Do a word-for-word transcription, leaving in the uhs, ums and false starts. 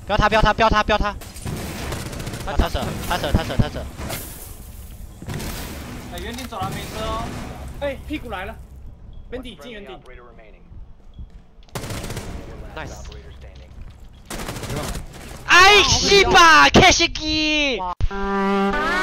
标他标他标他标他，他他射他射他射他射。 哎，园丁走廊没车哦。 哎，屁股来了，原地进原地。 Nice。哎，西吧，开心机。